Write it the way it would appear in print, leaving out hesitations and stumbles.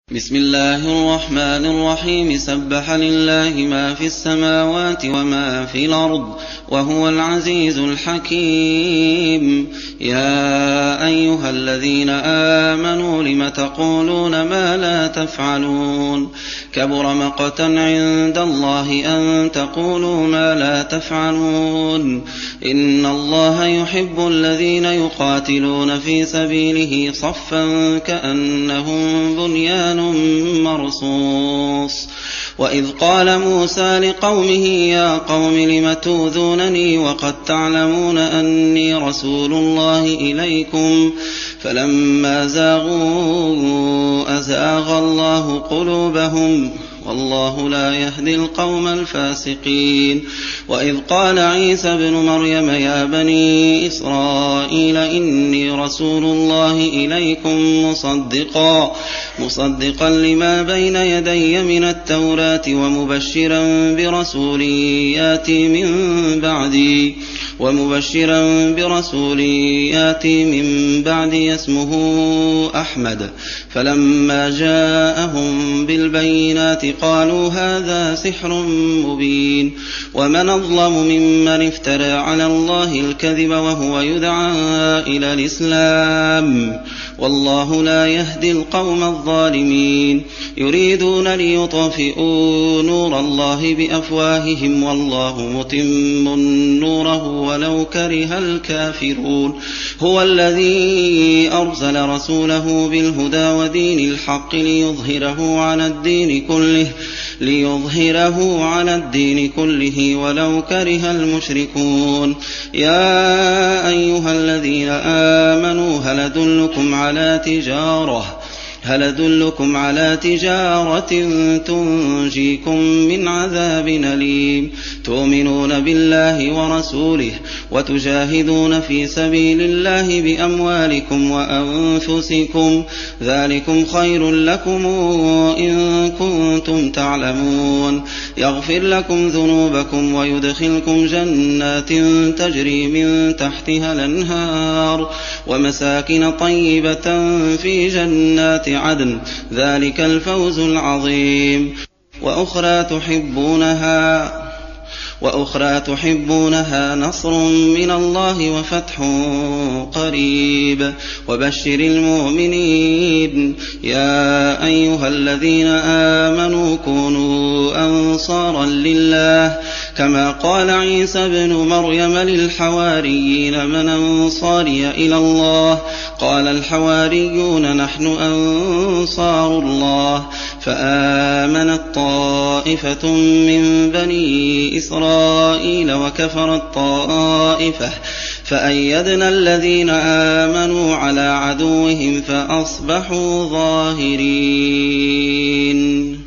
بسم الله الرحمن الرحيم سبح لله ما في السماوات وما في الأرض وهو العزيز الحكيم. يا أيها الذين آمنوا لم تقولون ما لا تفعلون كبر مقتا عند الله أن تقولوا ما لا تفعلون. إن الله يحب الذين يقاتلون في سبيله صفا كأنهم بنيان مرصوص. وإذ قال موسى لقومه يا قوم لم تؤذونني وقد تعلمون أني رسول الله إليكم فلما زاغوا أزاغ الله قلوبهم والله لا يهدي القوم الفاسقين. وإذ قال عيسى ابن مريم يا بني إسرائيل إني رسول الله إليكم مصدقا لما بين يدي من التوراة ومبشرا برسول ياتي من بعدي اسمه أحمد. فلما جاءهم بالبينات قالوا هذا سحر مبين. ومن أظلم ممن افترى على الله الكذب وهو يدعى إلى الإسلام والله لا يهدي القوم الظالمين. يريدون ليطفئوا نور الله بأفواههم والله متم نوره ولو كره الكافرون. هو الذي أرسل رسوله بالهدى ودين الحق ليظهره على الدين كله ولو كره المشركون. يا أيها الذين آمنوا هل أدلكم على تجارة تنجيكم من عذاب أليم تؤمنون بالله ورسوله وتجاهدون في سبيل الله بأموالكم وأنفسكم ذلكم خير لكم إن كنتم تعلمون. يغفر لكم ذنوبكم ويدخلكم جنات تجري من تحتها الأنهار ومساكن طيبة في جنات عدن ذلك الفوز العظيم. وأخرى تحبونها نصر من الله وفتح قريب وبشر المؤمنين. يا أيها الذين آمنوا كونوا أنصارا لله كما قال عيسى ابن مريم للحواريين من أنصاري إلى الله قال الحواريون نحن أنصار الله. فآمنت طائفة من بني إسرائيل وكفرت طائفة فأيدنا الذين آمنوا على عدوهم فأصبحوا ظاهرين.